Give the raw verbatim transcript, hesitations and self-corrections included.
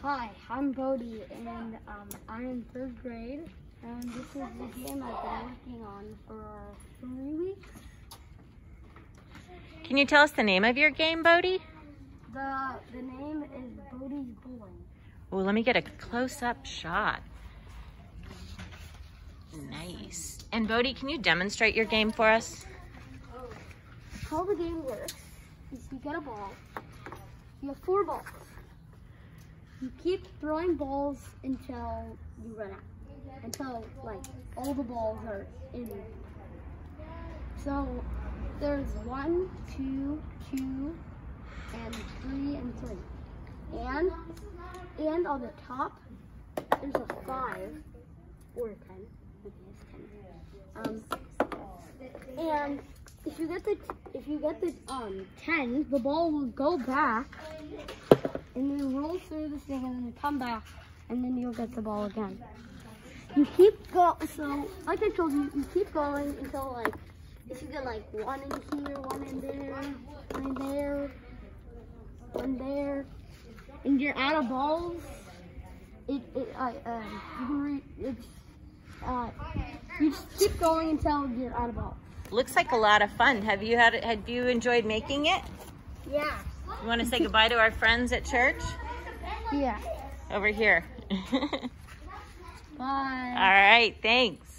Hi, I'm Bodie, and um, I'm in third grade, and this is the game I've been working on for three weeks. Can you tell us the name of your game, Bodie? The, the name is Bodie's Bowling. Oh, let me get a close-up shot. Nice. And Bodie, can you demonstrate your game for us? How the game works is you get a ball. You have four balls. You keep throwing balls until you run out. Until, like, all the balls are in. So, there's one, two, two, and three, and three. And, and on the top, there's a five, or a ten. Okay, it's ten. Um, and if you get the, if you get the um, ten, the ball will go back, and then roll through this thing, and then come back, and then you'll get the ball again. You keep go. So, like I told you, you keep going until like, if you get like one in here, one in there, one in there, one there, and you're out of balls. It, it, uh, um, you can re it's, uh, you just keep going until you're out of balls. Looks like a lot of fun. Have you had? Have you enjoyed making it? Yeah. You want to say goodbye to our friends at church? Yeah. Over here. Bye. All right, thanks.